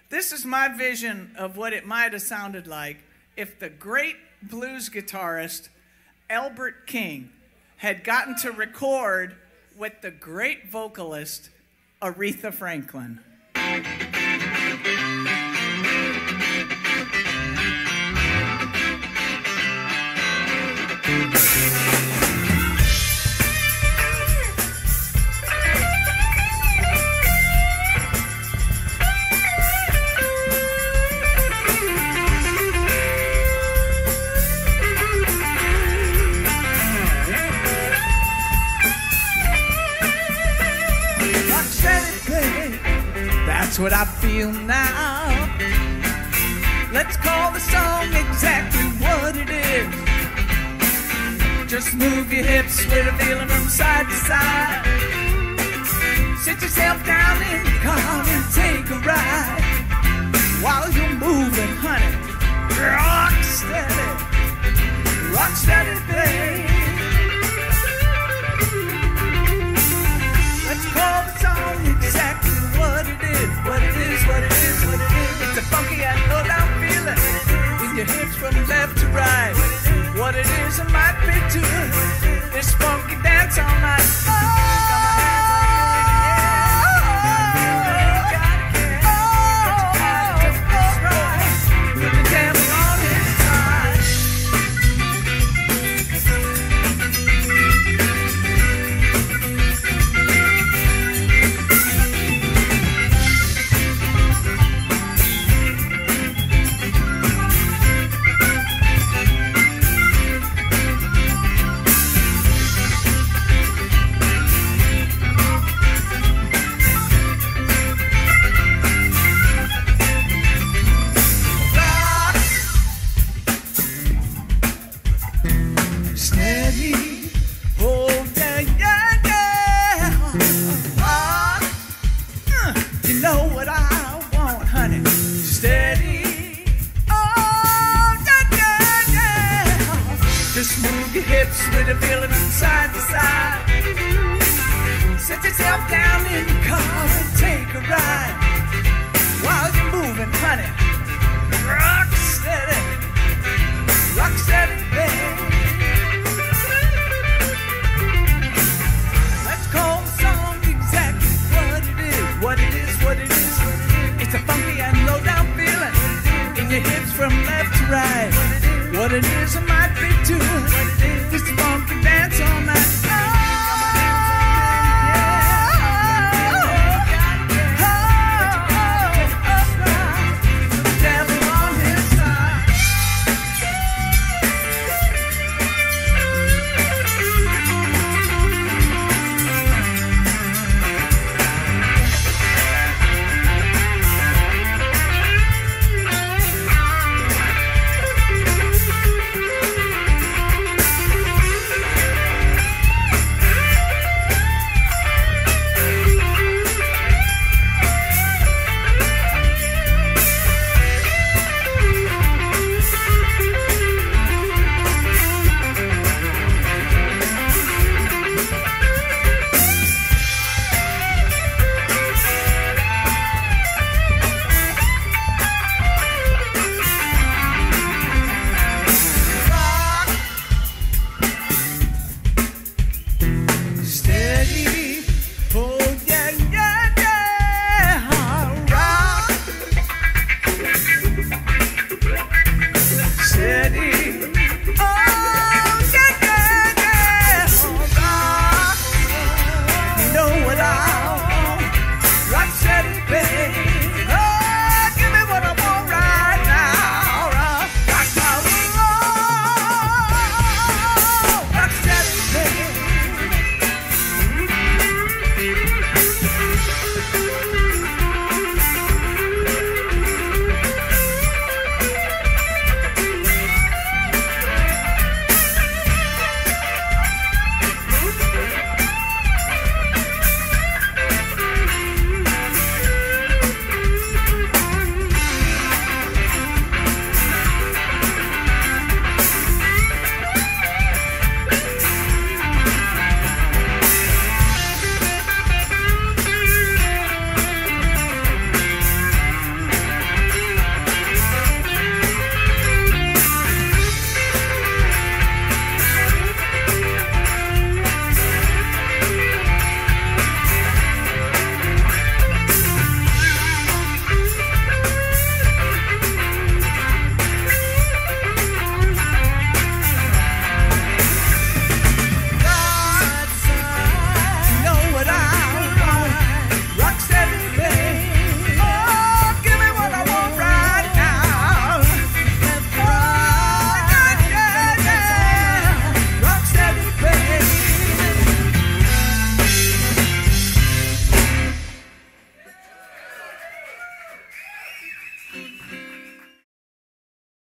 This is my vision of what it might have sounded like if the great blues guitarist Albert King had gotten to record with the great vocalist Aretha Franklin. That's what I feel now. Let's call the song exactly what it is. Just move your hips with a feeling from side to side. Sit yourself down in the car and take a ride. While you're moving, honey, rock steady, babe. Let's call the song exactly what it is, what it is, what it is, what it is. It's a funky and low down feeling with your hips from left to right. What it is, it might be to it. This funky dance all night. With a feeling from side to side. Sit yourself down in the car